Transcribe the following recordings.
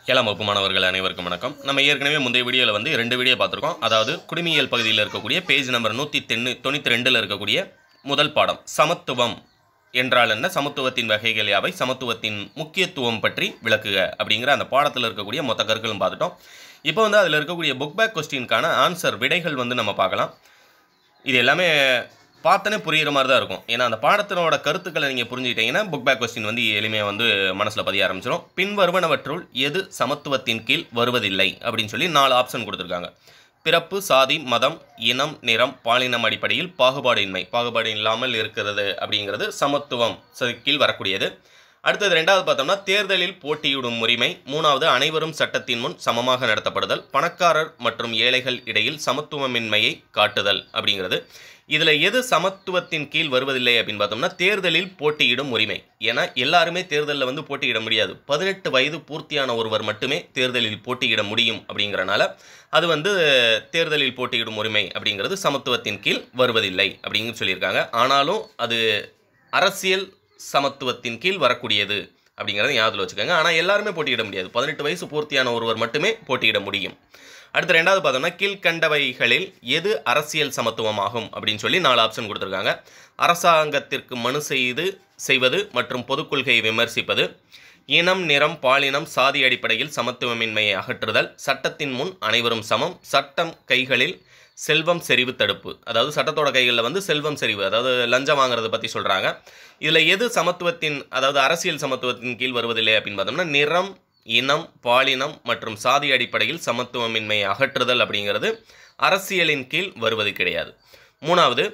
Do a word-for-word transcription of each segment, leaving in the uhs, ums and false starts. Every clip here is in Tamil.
ஏழாம் வகுப்பு மாணவர்கள் அனைவருக்கும் வணக்கம். நம்ம ஏற்கனவே முந்தைய வீடியோவில் வந்து ரெண்டு வீடியோ பார்த்துருக்கோம். அதாவது குடிமியல் பகுதியில் இருக்கக்கூடிய பேஜ் நம்பர் நூற்றி தென்னு தொண்ணூற்றி ரெண்டில் இருக்கக்கூடிய முதல் பாடம் சமத்துவம் என்றால் என்ன, சமத்துவத்தின் வகைகள் யாவை, சமத்துவத்தின் முக்கியத்துவம் பற்றி விளக்குக அப்படிங்கிற அந்த பாடத்தில் இருக்கக்கூடிய மொத்த கருக்களும் பார்த்துட்டோம். இப்போ வந்து அதில் இருக்கக்கூடிய புக் பேக் கொஸ்டினுக்கான ஆன்சர் விடைகள் வந்து நம்ம பார்க்கலாம். இது எல்லாமே பார்த்தனே புரிகிற மாதிரி தான் இருக்கும். ஏன்னா அந்த பாடத்தினோட கருத்துக்களை நீங்கள் புரிஞ்சுக்கிட்டீங்கன்னா புக் பேக் கொஸ்டின் வந்து எளிமையாக வந்து மனசில் பதிய ஆரம்பிச்சிடும். பின் வருவனவற்றுள் எது சமத்துவத்தின் கீழ் வருவதில்லை அப்படின்னு சொல்லி நாலு ஆப்ஷன் கொடுத்துருக்காங்க. பிறப்பு, சாதி, மதம், இனம், நிறம், பாலினம் அடிப்படையில் பாகுபாடு இன்மை, பாகுபாடு இல்லாமல் இருக்கிறது அப்படிங்கிறது சமத்துவம் கீழ் வரக்கூடியது. அடுத்தது ரெண்டாவது பார்த்தோம்னா தேர்தலில் போட்டியிடும் உரிமை. மூணாவது அனைவரும் சட்டத்தின் முன் சமமாக நடத்தப்படுதல். பணக்காரர் மற்றும் ஏழைகள் இடையில் சமத்துவமின்மையை காட்டுதல் அப்படிங்கிறது. இதில் எது சமத்துவத்தின் கீழ் வருவதில்லை அப்படின்னு பார்த்தோம்னா தேர்தலில் போட்டியிடும் உரிமை. ஏன்னா எல்லாருமே தேர்தலில் வந்து போட்டியிட முடியாது. பதினெட்டு வயது பூர்த்தியான ஒருவர் மட்டுமே தேர்தலில் போட்டியிட முடியும். அப்படிங்கிறனால அது வந்து தேர்தலில் போட்டியிடும் உரிமை அப்படிங்கிறது சமத்துவத்தின் கீழ் வருவதில்லை அப்படிங்கிற சொல்லியிருக்காங்க. ஆனாலும் அது அரசியல் சமத்துவத்தின் கீழ் வரக்கூடியது அப்படிங்கிறத ஞாபகத்தில் வச்சுக்கோங்க. ஆனால் எல்லாருமே போட்டியிட முடியாது. பதினெட்டு வயசு பூர்த்தியான ஒருவர் மட்டுமே போட்டியிட முடியும். அடுத்து ரெண்டாவது பார்த்தோம்னா கீழ்கண்டவைகளில் எது அரசியல் சமத்துவம் ஆகும் அப்படின்னு சொல்லி நாலு ஆப்ஷன் கொடுத்துருக்காங்க. அரசாங்கத்திற்கு மனு செய்து செய்வது மற்றும் பொதுக் கொள்கையை விமர்சிப்பது, இனம், நிறம், பாலினம், சாதி அடிப்படையில் சமத்துவமின்மையை அகற்றுதல், சட்டத்தின் முன் அனைவரும் சமம், சட்டம் கைகளில் செல்வம் செறிவு தடுப்பு. அதாவது சட்டத்தோட கைகளில் வந்து செல்வம் செறிவு, அதாவது லஞ்சம் வாங்குறதை பற்றி சொல்கிறாங்க. இதில் எது சமத்துவத்தின் அதாவது அரசியல் சமத்துவத்தின் கீழ் வருவதில்லை அப்படின்னு பார்த்தோம்னா நிறம், இனம், பாலினம் மற்றும் சாதி அடிப்படையில் சமத்துவமின்மையை அகற்றுதல் அப்படிங்கிறது அரசியலின் கீழ் வருவது கிடையாது. மூணாவது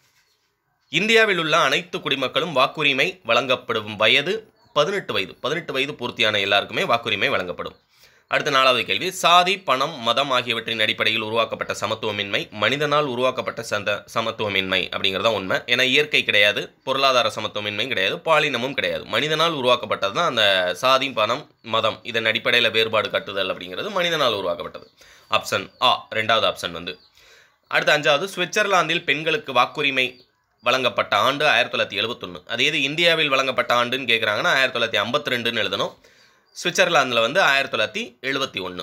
இந்தியாவில் உள்ள அனைத்து குடிமக்களும் வாக்குரிமை வழங்கப்படும் வயது பதினெட்டு வயது பதினெட்டு வயது பூர்த்தியான எல்லாருக்குமே வாக்குரிமை வழங்கப்படும். அடுத்த நாலாவது கேள்வி சாதி, பணம், மதம் ஆகியவற்றின் அடிப்படையில் உருவாக்கப்பட்ட சமத்துவமின்மை மனிதனால் உருவாக்கப்பட்ட சந்த சமத்துவமின்மை அப்படிங்கிறதா உண்மை. ஏன்னா இயற்கை கிடையாது, பொருளாதார சமத்துவமின்மை கிடையாது, பாலினமும் கிடையாது. மனிதனால் உருவாக்கப்பட்டது தான் அந்த சாதி, பணம், மதம் இதன் அடிப்படையில் வேறுபாடு காட்டுதல் அப்படிங்கிறது மனிதனால் உருவாக்கப்பட்டது. ஆப்ஷன் ஆ ரெண்டாவது ஆப்ஷன் வந்து. அடுத்த அஞ்சாவது சுவிட்சர்லாந்தில் பெண்களுக்கு வாக்குரிமை வழங்கப்பட்ட ஆண்டு ஆயிரத்தி தொள்ளாயிரத்தி எழுபத்தொன்று. அதே இது இந்தியாவில் வழங்கப்பட்ட ஆண்டுன்னு கேட்குறாங்கன்னா ஆயிரத்தி தொள்ளாயிரத்தி ஐம்பத்தி ரெண்டுன்னு எழுதணும். சுவிட்சர்லாந்தில் வந்து ஆயிரத்தி தொள்ளாயிரத்தி எழுபத்தி ஒன்று.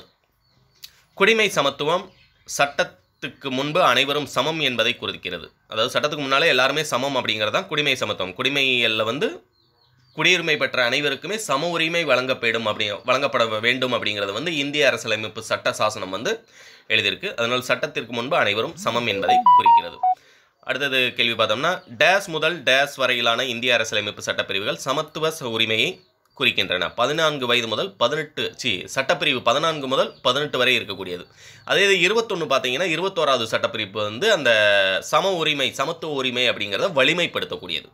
குடிமை சமத்துவம் சட்டத்துக்கு முன்பு அனைவரும் சமம் என்பதை குறிக்கிறது. அதாவது சட்டத்துக்கு முன்னாலே எல்லாருமே சமம் அப்படிங்கிறது தான் குடிமை சமத்துவம். குடிமையில் வந்து குடியுரிமை பெற்ற அனைவருக்குமே சம உரிமை வழங்கப்படும் அப்படி வழங்கப்பட வேண்டும் அப்படிங்கிறது வந்து இந்திய அரசியலமைப்பு சட்ட சாசனம் வந்து எழுதியிருக்கு. அதனால் சட்டத்திற்கு முன்பு அனைவரும் சமம் என்பதை குறிக்கிறது. அடுத்தது கேள்வி பார்த்தோம்னா டேஸ் முதல் டேஸ் வரையிலான இந்திய அரசியலமைப்பு சட்டப்பிரிவுகள் சமத்துவ உரிமையை குறிக்கின்றன. பதினான்கு வயது முதல் பதினெட்டு சி சட்டப்பிரிவு பதினான்கு முதல் பதினெட்டு வரை இருக்கக்கூடியது. அதே இது இருபத்தொன்று பார்த்தீங்கன்னா இருபத்தோராவது சட்டப்பிரிவு வந்து அந்த சம உரிமை சமத்துவ உரிமை அப்படிங்கிறத வலிமைப்படுத்தக்கூடியது.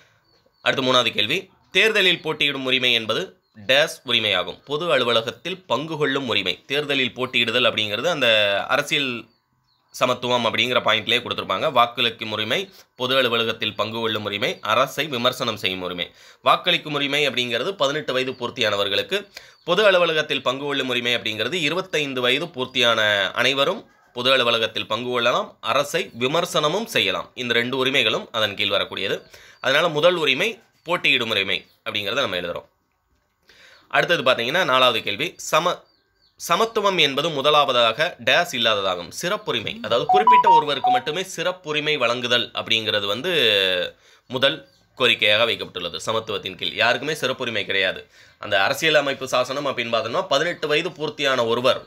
அடுத்த மூணாவது கேள்வி தேர்தலில் போட்டியிடும் உரிமை என்பது டேஸ் உரிமையாகும். பொது அலுவலகத்தில் பங்கு கொள்ளும் உரிமை. தேர்தலில் போட்டியிடுதல் அப்படிங்கிறது அந்த அரசியல் சமத்துவம் அப்படிங்கிற பாயிண்ட்லேயே கொடுத்துருப்பாங்க. வாக்களிக்கும் உரிமை, பொது அலுவலகத்தில் பங்கு கொள்ளும் உரிமை, அரசை விமர்சனம் செய்யும் உரிமை. வாக்களிக்கும் உரிமை அப்படிங்கிறது பதினெட்டு வயது பூர்த்தியானவர்களுக்கு, பொது அலுவலகத்தில் பங்கு கொள்ளும் உரிமை அப்படிங்கிறது இருபத்தைந்து வயது பூர்த்தியான அனைவரும் பொது அலுவலகத்தில் பங்கு கொள்ளலாம், அரசை விமர்சனமும் செய்யலாம். இந்த ரெண்டு உரிமைகளும் அதன் கீழ் வரக்கூடியது. அதனால் முதல் உரிமை போட்டியிடும் உரிமை அப்படிங்கிறத நம்ம எழுதுகிறோம். அடுத்தது பார்த்தீங்கன்னா நாலாவது கேள்வி சம சமத்துவம் என்பது முதலாவதாக டேஸ் இல்லாததாகும். சிறப்புரிமை, அதாவது குறிப்பிட்ட ஒருவருக்கு மட்டுமே சிறப்புரிமை வழங்குதல் அப்படிங்கிறது வந்து முதல் கோரிக்கையாக வைக்கப்பட்டுள்ளது. சமத்துவத்தின் கீழ் யாருக்குமே சிறப்புரிமை கிடையாது. அந்த அரசியல் அமைப்பு சாசனம் அப்படின்னு பார்த்தோம்னா பதினெட்டு வயது பூர்த்தியான ஒருவர்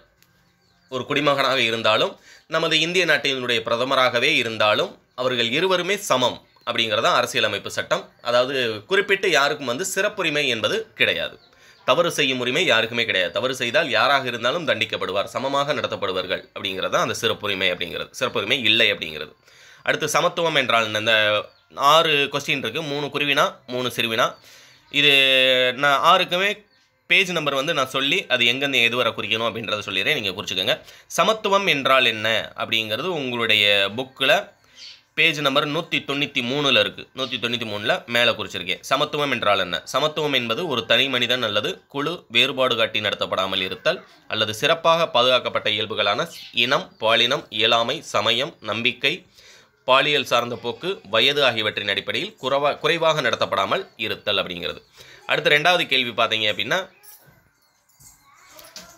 ஒரு குடிமகனாக இருந்தாலும் நமது இந்திய நாட்டினுடைய பிரதமராகவே இருந்தாலும் அவர்கள் இருவருமே சமம் அப்படிங்கிறதான் அரசியலமைப்பு சட்டம். அதாவது குறிப்பிட்டு யாருக்கும் வந்து சிறப்புரிமை என்பது கிடையாது. தவறு செய்யும் உரிமை யாருக்குமே கிடையாது. தவறு செய்தால் யாராக இருந்தாலும் தண்டிக்கப்படுவார், சமமாக நடத்தப்படுவார்கள் அப்படிங்கிறது தான் அந்த சிறப்புரிமை அப்படிங்கிறது. சிறப்புரிமை இல்லை அப்படிங்கிறது. அடுத்து சமத்துவம் என்றால் இந்த ஆறு கொஸ்டின் இருக்குது. மூணு குருவினா மூணு சிறுவினா. இது நான் ஆறுக்குமே பேஜ் நம்பர் வந்து நான் சொல்லி அது எங்கேருந்து எது வரை குறிக்கணும் அப்படின்றத சொல்லிடுறேன், நீங்கள் குறிச்சிக்கோங்க. சமத்துவம் என்றால் என்ன அப்படிங்கிறது உங்களுடைய புக்கில் பேஜ் நம்பர் நூற்றி தொண்ணூற்றி மூணில் இருக்குது. நூற்றி தொண்ணூற்றி மூணில் மேலே குறிச்சிருக்கேன். சமத்துவம் என்றால் என்ன? சமத்துவம் என்பது ஒரு தனி மனிதன் அல்லது குழு வேறுபாடு காட்டி நடத்தப்படாமல் இருத்தல் அல்லது சிறப்பாக பாதுகாக்கப்பட்ட இயல்புகளான இனம், பாலினம், இயலாமை, சமயம், நம்பிக்கை, பாலியல் சார்ந்த போக்கு, வயது ஆகியவற்றின் அடிப்படையில் குறைவா குறைவாக நடத்தப்படாமல் இருத்தல் அப்படிங்கிறது. அடுத்த ரெண்டாவது கேள்வி பார்த்தீங்க அப்படின்னா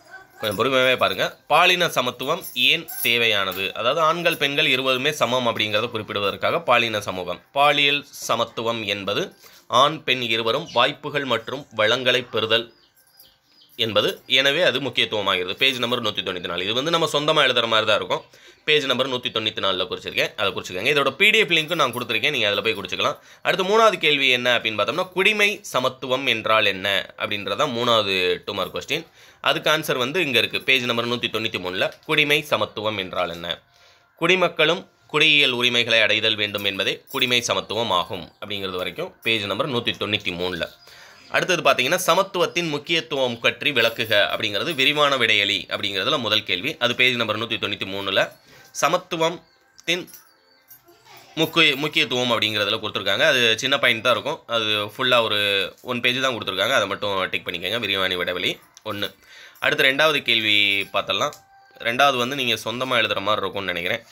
கொஞ்சம் பொறுமையாகவே பாருங்கள். பாலின சமத்துவம் ஏன் தேவையானது? அதாவது ஆண்கள் பெண்கள் இருவருமே சமம் அப்படிங்கிறத குறிப்பிடுவதற்காக பாலின சமூகம். பாலியல் சமத்துவம் என்பது ஆண் பெண் இருவரும் வாய்ப்புகள் மற்றும் வளங்களை பெறுதல் என்பது. எனவே அது முக்கியத்துவமாகிறது. பேஜ் நம்பர் நூற்றி தொண்ணூற்றி நாலு. இது வந்து நம்ம சொந்தமாக எழுதுகிற மாதிரி தான் இருக்கும். பேஜ் நம்பர் நூற்றி தொண்ணூற்றி நாலில் குறிச்சிருக்கேன், அதை குறிச்சிக்கோங்க. இதோட பிடிஎஃப் லிங்க்கும் நான் கொடுத்துருக்கேன், நீங்கள் அதில் போய் குறிச்சிக்கலாம். அடுத்து மூணாவது கேள்வி என்ன அப்படின்னு பார்த்தோம்னா, குடிமை சமத்துவம் என்றால் என்ன அப்படின்றதான் மூணாவது டூ மார்க் கொஸ்டின். அதுக்கு ஆன்சர் வந்து இங்கே இருக்குது, பேஜ் நம்பர் நூற்றி தொண்ணூற்றி மூணில். குடிமை சமத்துவம் என்றால் என்ன? குடிமக்களும் குடியியல் உரிமைகளை அடைதல் வேண்டும் என்பதே குடிமை சமத்துவம் ஆகும் அப்படிங்கிறது வரைக்கும் பேஜ் நம்பர் நூற்றி தொண்ணூற்றி மூணில். அடுத்தது பார்த்தீங்கன்னா, சமத்துவத்தின் முக்கியத்துவம் பற்றி விளக்குக அப்படிங்கிறது விரிவான விடையளி அப்படிங்கிறதுல முதல் கேள்வி. அது பேஜ் நம்பர் நூற்றி தொண்ணூற்றி மூணில். சமத்துவத்தின் முக்கிய முக்கியத்துவம் அப்படிங்கிறதுல கொடுத்துருக்காங்க. அது சின்ன பாயிண்ட் தான் இருக்கும், அது ஃபுல்லாக ஒரு ஒன் பேஜ் தான் கொடுத்துருக்காங்க, அதை மட்டும் டிக் பண்ணிக்கோங்க. விரிவான விடைவெளி ஒன்று. அடுத்து ரெண்டாவது கேள்வி பார்த்தலாம். ரெண்டாவது வந்து நீங்கள் சொந்தமாக எழுதுகிற மாதிரி இருக்கும்னு நினைக்கிறேன்.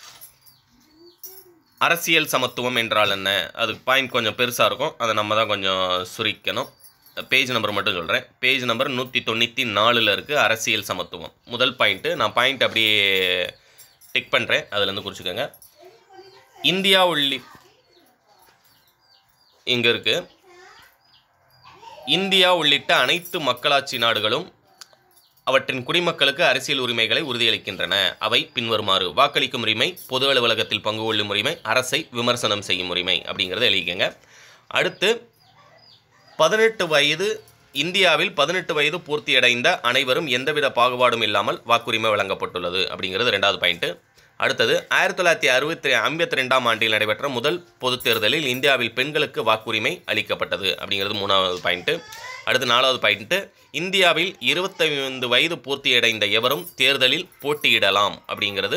அரசியல் சமத்துவம் என்றால் என்ன? அது பாயிண்ட் கொஞ்சம் பெருசாக இருக்கும், அதை நம்ம தான் கொஞ்சம் சுருக்கணும். பேஜ் நம்பர் மட்டும் சொல்கிறேன். பேஜ் நம்பர் நூற்றி தொண்ணூற்றி நாலில் இருக்குது அரசியல் சமத்துவம். முதல் பாயிண்ட்டு நான் பாயிண்ட் அப்படியே டிக் பண்ணுறேன், அதுலேருந்து குறிச்சிக்கோங்க. இந்தியா உள்ளி இங்கே இருக்குது. இந்தியா உள்ளிட்ட அனைத்து மக்களாட்சி நாடுகளும் அவற்றின் குடிமக்களுக்கு அரசியல் உரிமைகளை உறுதியளிக்கின்றன. அவை பின்வருமாறு: வாக்களிக்கும் உரிமை, பொது அலுவலகத்தில் பங்கு கொள்ளும் உரிமை, அரசை விமர்சனம் செய்யும் உரிமை அப்படிங்கிறத எழுதிக்கங்க. அடுத்து பதினெட்டு வயது இந்தியாவில் பதினெட்டு வயது பூர்த்தியடைந்த அனைவரும் எந்தவித பாகுபாடும் இல்லாமல் வாக்குரிமை வழங்கப்பட்டுள்ளது அப்படிங்கிறது ரெண்டாவது பாயிண்ட்டு. அடுத்தது ஆயிரத்தி தொள்ளாயிரத்தி அறுபத்தி ஐம்பத்தி ரெண்டாம் ஆண்டில் நடைபெற்ற முதல் பொதுத் தேர்தலில் இந்தியாவில் பெண்களுக்கு வாக்குரிமை அளிக்கப்பட்டது அப்படிங்கிறது மூணாவது பாயிண்ட்டு. அடுத்து நாலாவது பாயிண்ட்டு, இந்தியாவில் இருபத்தைந்து வயது பூர்த்தியடைந்த எவரும் தேர்தலில் போட்டியிடலாம் அப்படிங்கிறது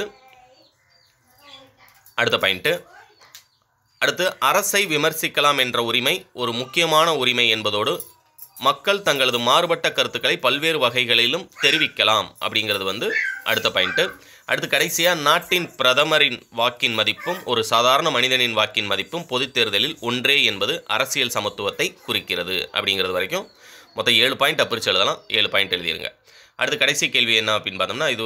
அடுத்த பாயிண்ட்டு. அடுத்து அரசை விமர்சிக்கலாம் என்ற உரிமை ஒரு முக்கியமான உரிமை என்பதோடு மக்கள் தங்களது மாறுபட்ட கருத்துக்களை பல்வேறு வகைகளிலும் தெரிவிக்கலாம் அப்படிங்கிறது வந்து அடுத்த பாயிண்ட்டு. அடுத்து கடைசியாக, நாட்டின் பிரதமரின் வாக்கின் மதிப்பும் ஒரு சாதாரண மனிதனின் வாக்கின் மதிப்பும் பொதுத் தேர்தலில் ஒன்றே என்பது அரசியல் சமத்துவத்தை குறிக்கிறது அப்படிங்கிறது வரைக்கும் மொத்தம் ஏழு பாயிண்ட் பிரித்து எழுதலாம். ஏழு பாயிண்ட் எழுதிடுங்க. அடுத்து கடைசி கேள்வி என்ன அப்படின்னு பார்த்தோம்னா, இது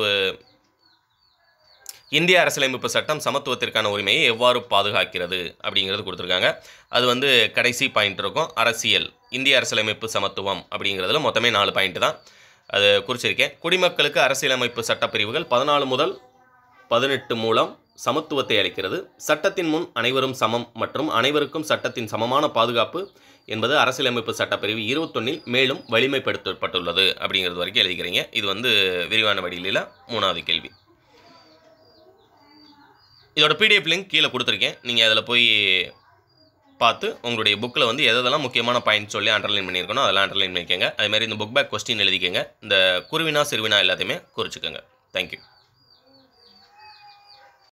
இந்திய அரசியலமைப்பு சட்டம் சமத்துவத்திற்கான உரிமையை எவ்வாறு பாதுகாக்கிறது அப்படிங்கிறது கொடுத்துருக்காங்க. அது வந்து கடைசி பாயிண்ட் இருக்கும். அரசியல் இந்திய அரசியலமைப்பு சமத்துவம் அப்படிங்கிறதுல மொத்தமே நாலு பாயிண்ட் தான், அது குறிச்சிருக்கேன். குடிமக்களுக்கு அரசியலமைப்பு சட்டப்பிரிவுகள் பதினாலு முதல் பதினெட்டு மூலம் சமத்துவத்தை அளிக்கிறது. சட்டத்தின் முன் அனைவரும் சமம் மற்றும் அனைவருக்கும் சட்டத்தின் சமமான பாதுகாப்பு என்பது அரசியலமைப்பு சட்டப்பிரிவு இருபத்தொன்னில் மேலும் வலிமைப்படுத்தப்பட்டுள்ளது அப்படிங்கிறது வரைக்கும் எழுதிக்கிறீங்க. இது வந்து விரிவான வடிவில் மூணாவது கேள்வி. இதோட பிடிஎஃப் லிங்க் கீழே கொடுத்துருக்கேன், நீங்கள் அதில் போய் பார்த்து உங்களுடைய புக்கில் வந்து எதெல்லாம் முக்கியமான பாயிண்ட் சொல்லி அண்டர்லைன் பண்ணியிருக்கணும் அதெல்லாம் அண்டர்லைன் பண்ணிக்கோங்க. அதுமாதிரி இந்த புக் பேக் கொஸ்டின் எழுதிக்கங்க. இந்த குருவினா சிறுவினா எல்லாத்தையுமே குறிச்சிக்கோங்க. தேங்க்யூ.